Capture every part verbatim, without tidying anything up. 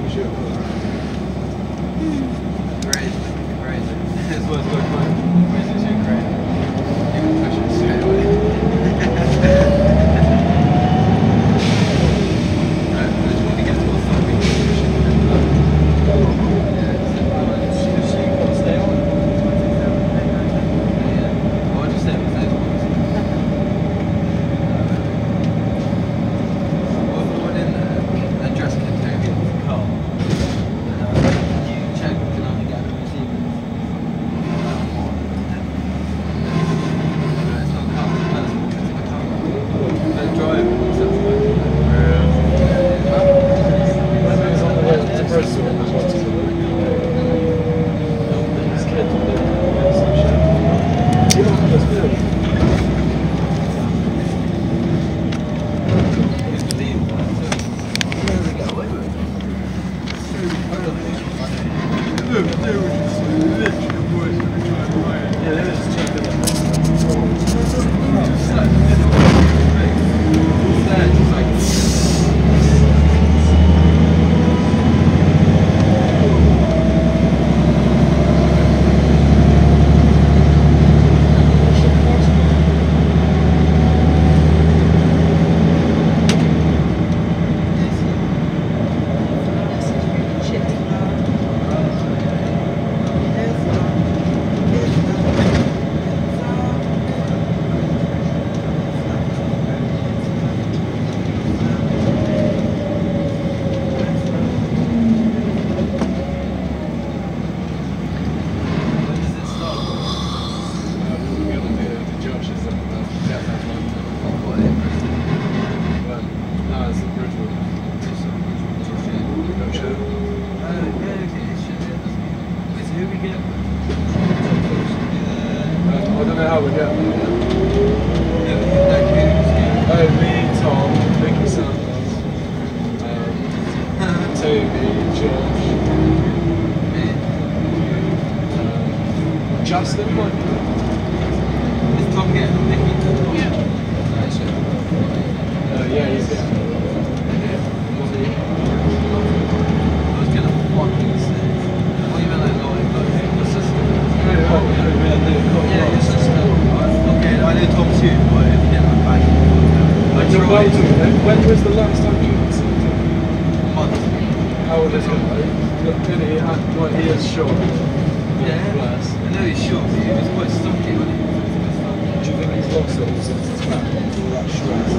Crazy, crazy. It's what's going on. Crazy too crazy. You can push it straight away. Right, I just want to get to a something. Justin, like, is Tom getting Nicky? Yeah. Nice. Uh, yeah, he's getting. I was gonna fucking say. What you meant like no, like, your sister? Yeah, your sister. Okay, I know Tom too, but if you get that back, I tried. When was the last time you had something? A month. How old is he? Look good, he had, like, he is short. Yeah, Bless. I know he's short, but he was quite stocky, wasn't he? Do you think he's lost it all since it's back? All that stress?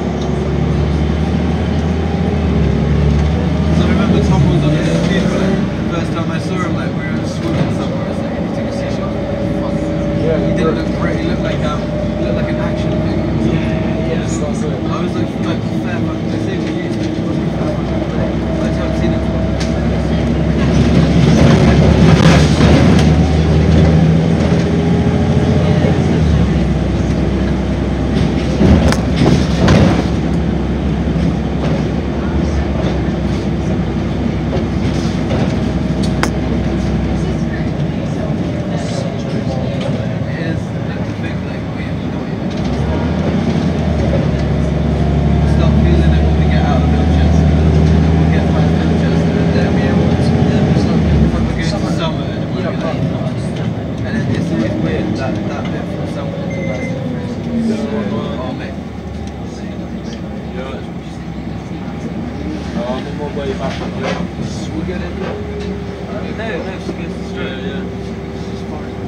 So I remember Tom was on his computer, like, the first time I saw him, like, we were swimming somewhere, I was like, he took a seashell. Yeah, he didn't look great, he looked like, um, he looked like an action figure. Yeah, yes, that's it. I was like, like, fair fucking, I say for you, I was like, fair fucking play. I haven't seen him before.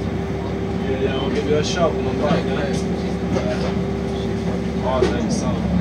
Yeah, yeah, I'll give you a shout when I'm back, yeah? Alright, mate, so.